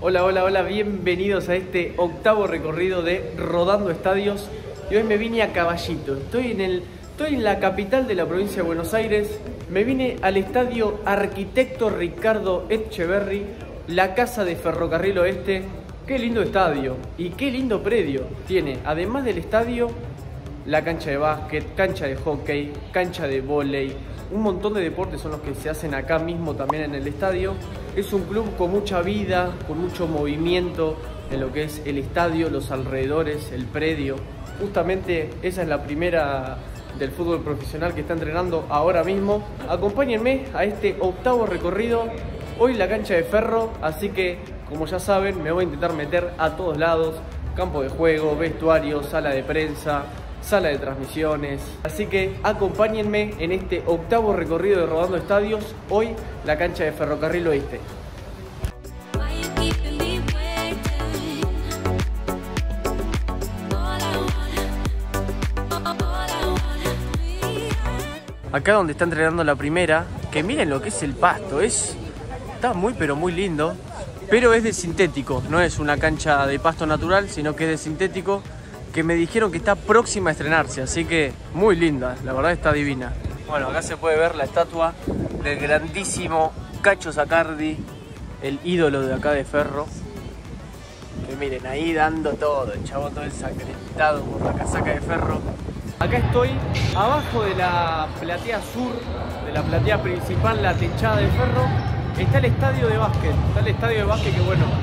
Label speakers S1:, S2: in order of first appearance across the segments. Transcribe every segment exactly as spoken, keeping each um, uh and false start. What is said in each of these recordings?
S1: Hola, hola, hola, bienvenidos a este octavo recorrido de Rodando Estadios. Y hoy me vine a caballito, estoy en, el, estoy en la capital de la provincia de Buenos Aires. Me vine al estadio Arquitecto Ricardo Etcheverry, la casa de Ferrocarril Oeste. Qué lindo estadio y qué lindo predio tiene, además del estadio, la cancha de básquet, cancha de hockey, cancha de vóley. Un montón de deportes son los que se hacen acá mismo también en el estadio. Es un club con mucha vida, con mucho movimiento en lo que es el estadio, los alrededores, el predio. Justamente esa es la primera del fútbol profesional que está entrenando ahora mismo. Acompáñenme a este octavo recorrido. Hoy la cancha de Ferro, así que como ya saben me voy a intentar meter a todos lados. Campo de juego, vestuario, sala de prensa, sala de transmisiones. Así que acompáñenme en este octavo recorrido de Rodando Estadios. Hoy la cancha de Ferrocarril Oeste. Acá donde está entrenando la primera, que miren lo que es el pasto, es, está muy pero muy lindo, pero es de sintético, no es una cancha de pasto natural, sino que es de sintético, que me dijeron que está próxima a estrenarse, así que muy linda, la verdad está divina. Bueno, acá se puede ver la estatua del grandísimo Cacho Zacardi, el ídolo de acá de Ferro, que miren, ahí dando todo, el chavo todo ensangrentado por la casaca de Ferro. Acá estoy abajo de la platea sur, de la platea principal, la techada de Ferro. Está el estadio de básquet, está el estadio de básquet que bueno,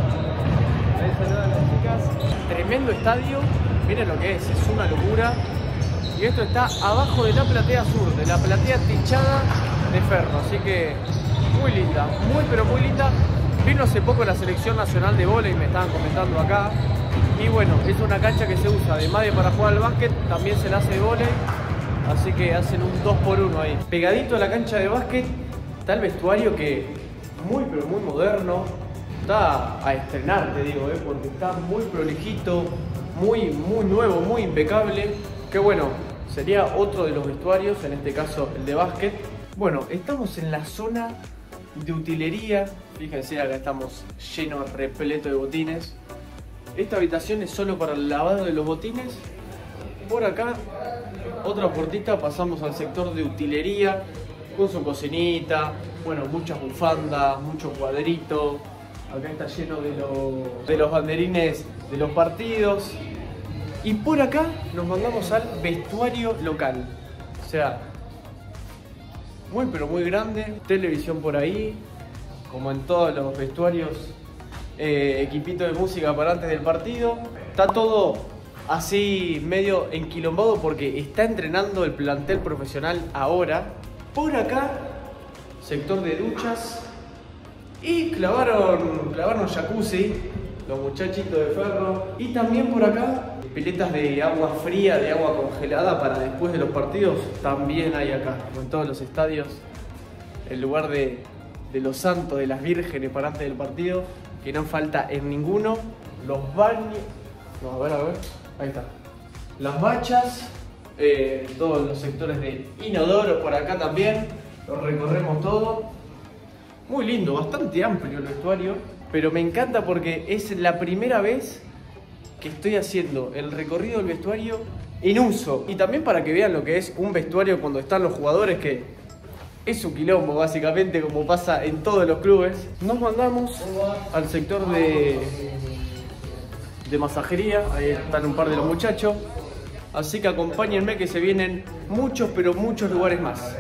S1: ahí saludan las chicas. Tremendo estadio, miren lo que es, es una locura. Y esto está abajo de la platea sur, de la platea techada de Ferro, así que muy linda, muy pero muy linda. Vino hace poco la selección nacional de vóley, me estaban comentando acá. Y bueno, es una cancha que se usa además de para jugar al básquet, también se la hace de vóley, así que hacen un dos por uno ahí. Pegadito a la cancha de básquet está el vestuario que muy pero muy moderno, está a estrenar, te digo, ¿eh? Porque está muy prolijito, muy, muy nuevo, muy impecable. Que bueno, sería otro de los vestuarios, en este caso el de básquet. Bueno, estamos en la zona de utilería, fíjense, acá estamos llenos, repleto de botines. Esta habitación es solo para el lavado de los botines. Por acá, otra puertita, pasamos al sector de utilería, con su cocinita, bueno, muchas bufandas, mucho cuadrito. Acá está lleno de, lo, de los banderines de los partidos. Y por acá nos mandamos al vestuario local. O sea, muy pero muy grande. Televisión por ahí, como en todos los vestuarios. Eh, equipito de música para antes del partido. Está todo así medio enquilombado porque está entrenando el plantel profesional ahora. Por acá, sector de duchas. Y clavaron, clavaron jacuzzi los muchachitos de Ferro. Y también por acá, piletas de agua fría, de agua congelada para después de los partidos. También hay acá, como en todos los estadios, el lugar de, de los santos, de las vírgenes para antes del partido, que no falta en ninguno. Los baños, no, a ver, a ver, ahí está. Las bachas, eh, todos los sectores de inodoro por acá también, los recorremos todo. Muy lindo, bastante amplio el vestuario, pero me encanta porque es la primera vez que estoy haciendo el recorrido del vestuario en uso. Y también para que vean lo que es un vestuario cuando están los jugadores, que es un quilombo básicamente, como pasa en todos los clubes. Nos mandamos al sector de, de masajería, ahí están un par de los muchachos. Así que acompáñenme que se vienen muchos pero muchos lugares más.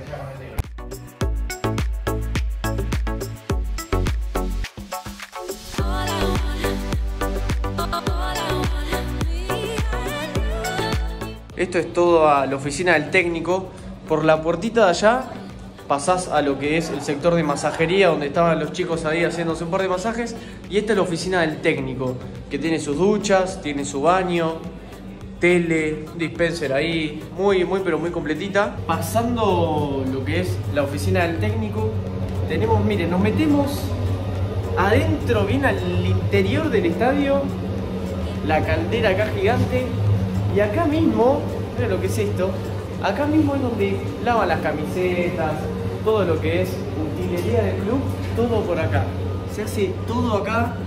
S1: Esto es todo a la oficina del técnico. Por la puertita de allá pasás a lo que es el sector de masajería, donde estaban los chicos ahí haciéndose un par de masajes. Y esta es la oficina del técnico, que tiene sus duchas, tiene su baño, tele, dispenser ahí, muy, muy, pero muy completita. Pasando lo que es la oficina del técnico, tenemos, miren, nos metemos adentro, bien al interior del estadio, la caldera acá gigante. Y acá mismo, miren lo que es esto, acá mismo es donde lavan las camisetas, todo lo que es utilería del club, todo por acá. Se hace todo acá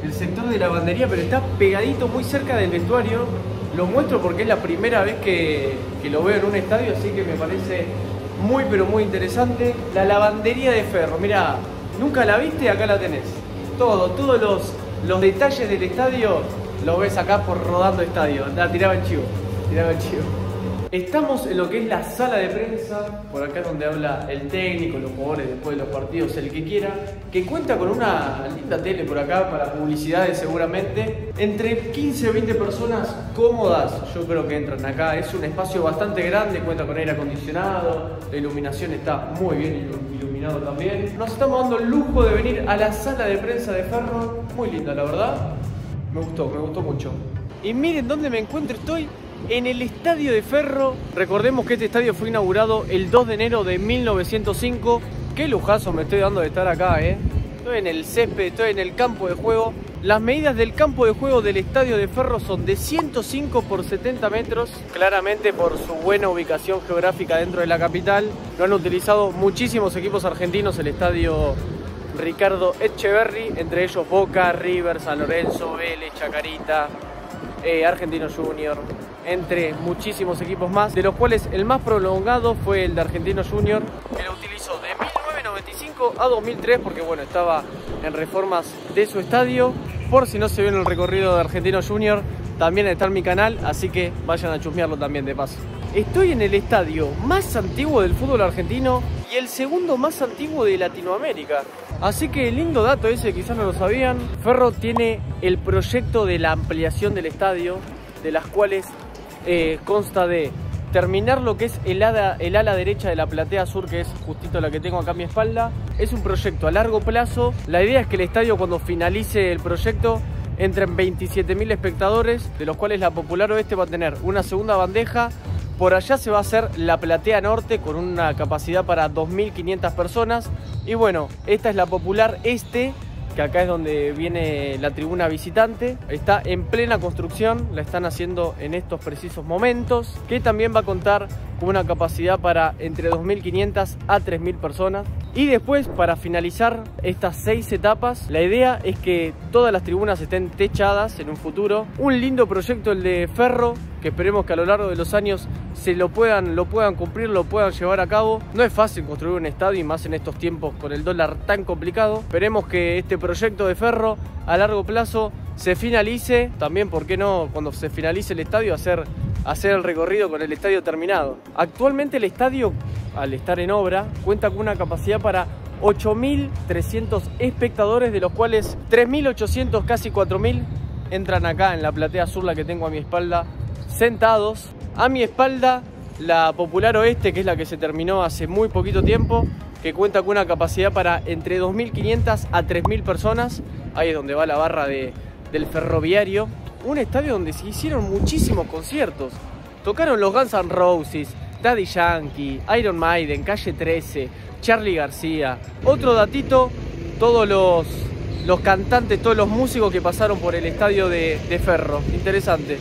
S1: el sector de lavandería, pero está pegadito muy cerca del vestuario. Lo muestro porque es la primera vez que, que lo veo en un estadio, así que me parece muy pero muy interesante. La lavandería de Ferro, mira, nunca la viste, acá la tenés. Todo, todos los, los detalles del estadio los ves acá por Rodando Estadio. Andá, tiraba el chivo, tiraba el chivo. Estamos en lo que es la sala de prensa, por acá donde habla el técnico, los jugadores después de los partidos, el que quiera, que cuenta con una linda tele por acá para publicidades seguramente. Entre quince o veinte personas cómodas, yo creo que entran acá. Es un espacio bastante grande, cuenta con aire acondicionado, la iluminación está muy bien iluminado también. Nos estamos dando el lujo de venir a la sala de prensa de Ferro, muy linda la verdad, me gustó, me gustó mucho. Y miren dónde me encuentro, estoy en el estadio de Ferro. Recordemos que este estadio fue inaugurado el dos de enero de mil novecientos cinco. Qué lujazo me estoy dando de estar acá, eh. Estoy en el césped, estoy en el campo de juego. Las medidas del campo de juego del estadio de Ferro son de ciento cinco por setenta metros. Claramente por su buena ubicación geográfica dentro de la capital. Lo han utilizado muchísimos equipos argentinos, el estadio Ricardo Etcheverry, entre ellos Boca, River, San Lorenzo, Vélez, Chacarita, eh, Argentino Junior, entre muchísimos equipos más, de los cuales el más prolongado fue el de Argentino Junior, que lo utilizó de mil novecientos noventa y cinco a dos mil tres, porque bueno, estaba en reformas de su estadio. Por si no se vieron el recorrido de Argentino Junior, también está en mi canal, así que vayan a chusmearlo también de paso. Estoy en el estadio más antiguo del fútbol argentino y el segundo más antiguo de Latinoamérica. Así que lindo dato ese, quizás no lo sabían. Ferro tiene el proyecto de la ampliación del estadio, de las cuales eh, consta de terminar lo que es el ala, el ala derecha de la platea sur, que es justito la que tengo acá a mi espalda. Es un proyecto a largo plazo. La idea es que el estadio, cuando finalice el proyecto, entren veintisiete mil espectadores, de los cuales la Popular Oeste va a tener una segunda bandeja. Por allá se va a hacer la platea norte con una capacidad para dos mil quinientas personas. Y bueno, esta es la Popular Este, que acá es donde viene la tribuna visitante. Está en plena construcción, la están haciendo en estos precisos momentos, que también va a contar con una capacidad para entre dos mil quinientas a tres mil personas. Y después, para finalizar estas seis etapas, la idea es que todas las tribunas estén techadas en un futuro. Un lindo proyecto el de Ferro, que esperemos que a lo largo de los años se lo puedan, lo puedan cumplir, lo puedan llevar a cabo. No es fácil construir un estadio, y más en estos tiempos con el dólar tan complicado. Esperemos que este proyecto de Ferro a largo plazo se finalice. También, ¿por qué no, cuando se finalice el estadio, hacer, hacer el recorrido con el estadio terminado? Actualmente el estadio, al estar en obra, cuenta con una capacidad para ocho mil trescientos espectadores, de los cuales tres mil ochocientos, casi cuatro mil, entran acá en la platea sur, la que tengo a mi espalda, sentados. A mi espalda la Popular Oeste, que es la que se terminó hace muy poquito tiempo, que cuenta con una capacidad para entre dos mil quinientas a tres mil personas. Ahí es donde va la barra de, del Ferroviario. Un estadio donde se hicieron muchísimos conciertos. Tocaron los Guns N' Roses, Daddy Yankee, Iron Maiden, Calle trece, Charly García. Otro datito, todos los, los cantantes, todos los músicos que pasaron por el estadio de, de Ferro. Interesante.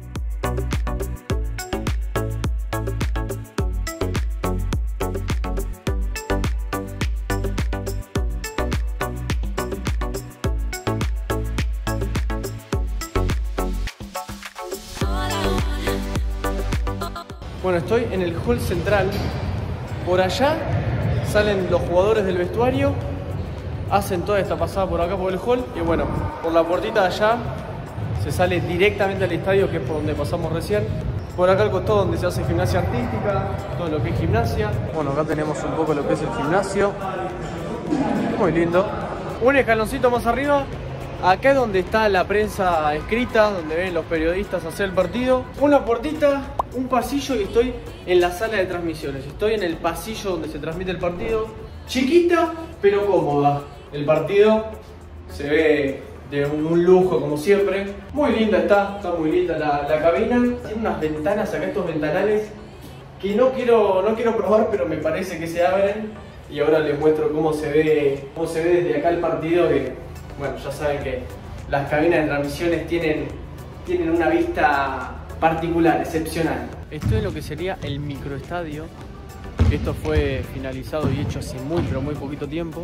S1: Bueno, estoy en el hall central. Por allá salen los jugadores del vestuario, hacen toda esta pasada por acá por el hall, y bueno, por la puertita de allá se sale directamente al estadio, que es por donde pasamos recién. Por acá al costado donde se hace gimnasia artística, todo lo que es gimnasia. Bueno, acá tenemos un poco lo que es el gimnasio. Muy lindo. Un escaloncito más arriba, acá es donde está la prensa escrita, donde ven los periodistas hacer el partido. Una puertita, un pasillo, y estoy en la sala de transmisiones. Estoy en el pasillo donde se transmite el partido. Chiquita, pero cómoda. El partido se ve de un lujo, como siempre. Muy linda está, está muy linda la, la cabina. Tiene unas ventanas acá, estos ventanales, que no quiero, no quiero probar, pero me parece que se abren. Y ahora les muestro cómo se ve, cómo se ve desde acá el partido, que bueno, ya saben que las cabinas de transmisiones tienen, tienen una vista particular, excepcional. Esto es lo que sería el microestadio. Esto fue finalizado y hecho hace muy pero muy poquito tiempo.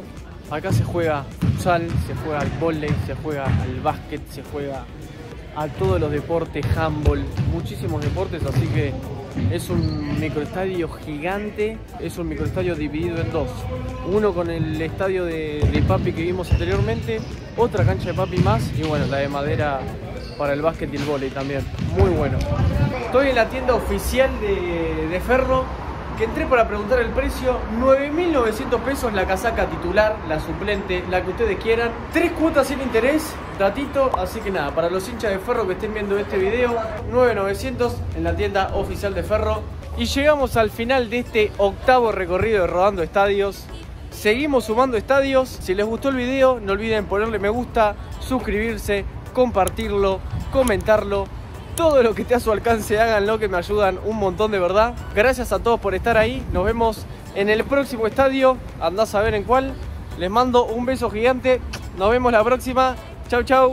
S1: Acá se juega futsal, se juega al vóley, se juega al básquet, se juega a todos los deportes, handball, muchísimos deportes, así que es un microestadio gigante, es un microestadio dividido en dos. Uno con el estadio de, de papi que vimos anteriormente, otra cancha de papi más y bueno, la de madera para el básquet y el vóley también. Muy bueno. Estoy en la tienda oficial de, de Ferro, que entré para preguntar el precio. Nueve mil novecientos pesos la casaca titular, la suplente, la que ustedes quieran. Tres cuotas sin interés, datito. Así que nada, para los hinchas de Ferro que estén viendo este video, nueve mil novecientos en la tienda oficial de Ferro. Y llegamos al final de este octavo recorrido de Rodando Estadios. Seguimos sumando estadios. Si les gustó el video, no olviden ponerle me gusta, suscribirse, compartirlo, comentarlo. Todo lo que esté a su alcance, háganlo, que me ayudan un montón de verdad. Gracias a todos por estar ahí. Nos vemos en el próximo estadio. Andás a ver en cuál. Les mando un beso gigante. Nos vemos la próxima. Chau, chau.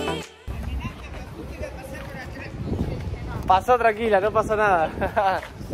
S1: Pasó tranquila, no pasó nada.